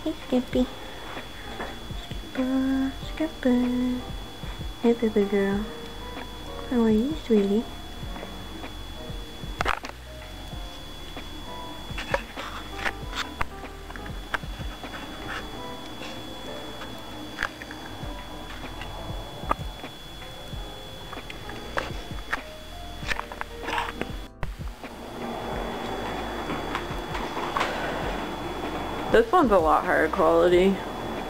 Hey, Skippy. Skipper. Hey, baby girl. How are you, sweetie? This one's a lot higher quality. Than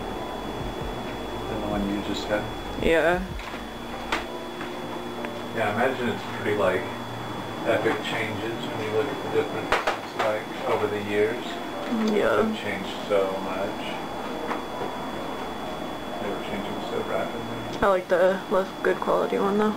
the one you just had? Yeah. Yeah, I imagine it's pretty like epic changes when you look at the difference like over the years. Yeah. They've changed so much. They were changing so rapidly. I like the less good quality one though.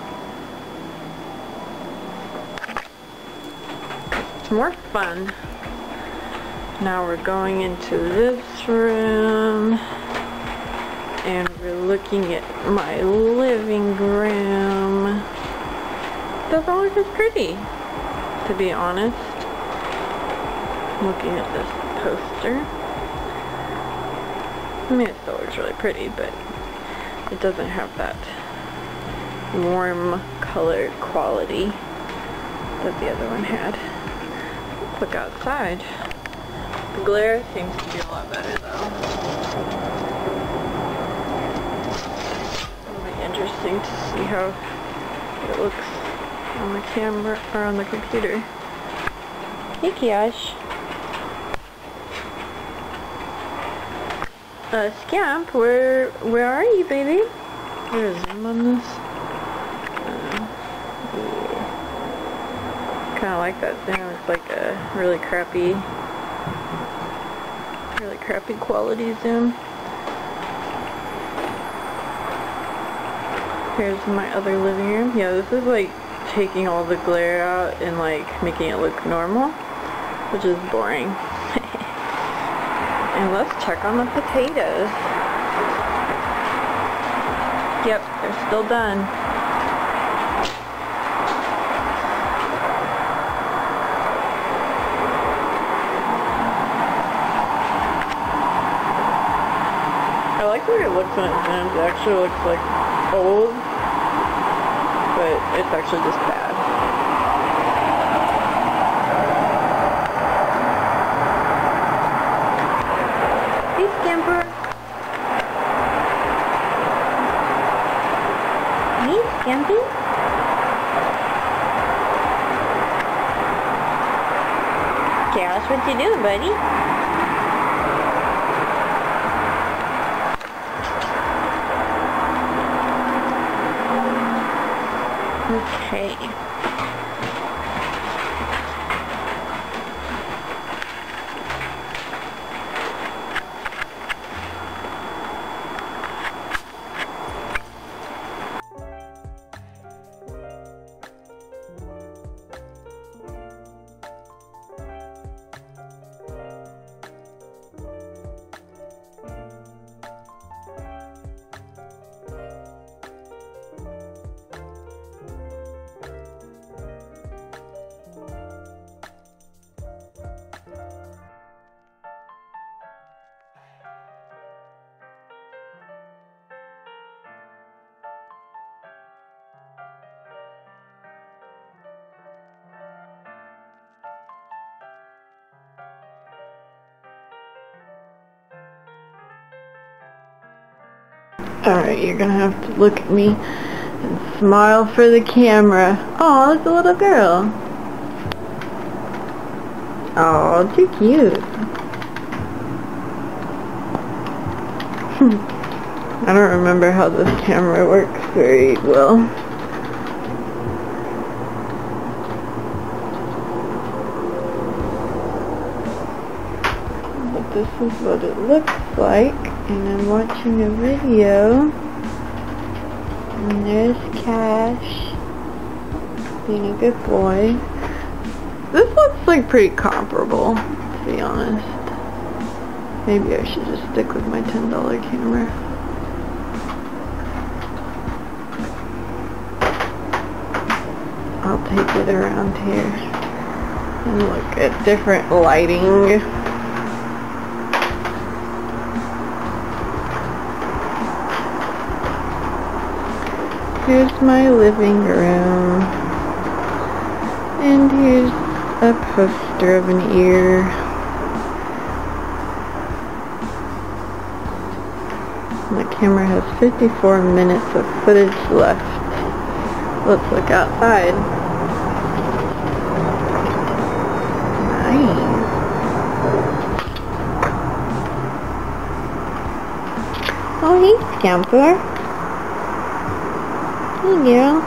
It's more fun. Now we're going into this room and we're looking at my living room. Doesn't look as pretty, to be honest. Looking at this poster. I mean, it still looks really pretty, but it doesn't have that warm color quality that the other one had. Let's look outside. The glare seems to be a lot better though. It'll be interesting to see how it looks on the camera or on the computer. Hey, Kiash. Scamp, where are you, baby? Is there a zoom on this? Kind of like that zoom. It's like a really crappy quality zoom. Here's my other living room. Yeah, this is like taking all the glare out and like making it look normal, which is boring. And let's check on the potatoes. Yep, they're still done. I like the way it looks when it zooms. It actually looks like old, but it's actually just bad. Hey, Scamper. Hey, Scampy. Chaos, what you doing, buddy? Okay. Alright, you're gonna have to look at me and smile for the camera. Oh, that's a little girl. Oh, too cute. I don't remember how this camera works very well. But this is what it looks like. And I'm watching a video, and there's Cash being a good boy. This looks like pretty comparable, to be honest. Maybe I should just stick with my $10 camera. I'll take it around here and look at different lighting. Here's my living room. And here's a poster of an ear. My camera has 54 minutes of footage left. Let's look outside. Nice. Oh, hey, Scamper. Hey, girl.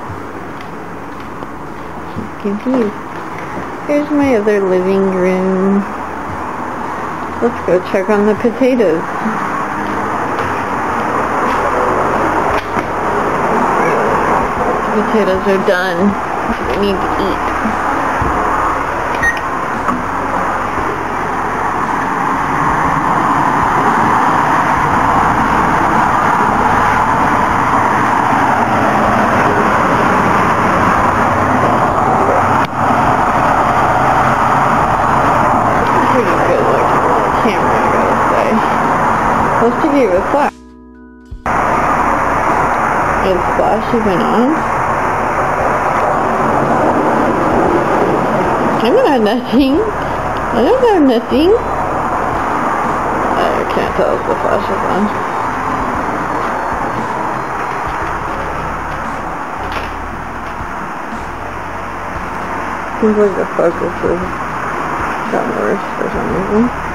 Confused. Here's my other living room. Let's go check on the potatoes. The potatoes are done. We need to eat. Let's give you a flash. Is the flash even on? I don't have nothing. I don't have nothing. I can't tell if the flash is on. Seems like the focus has gotten worse for some reason.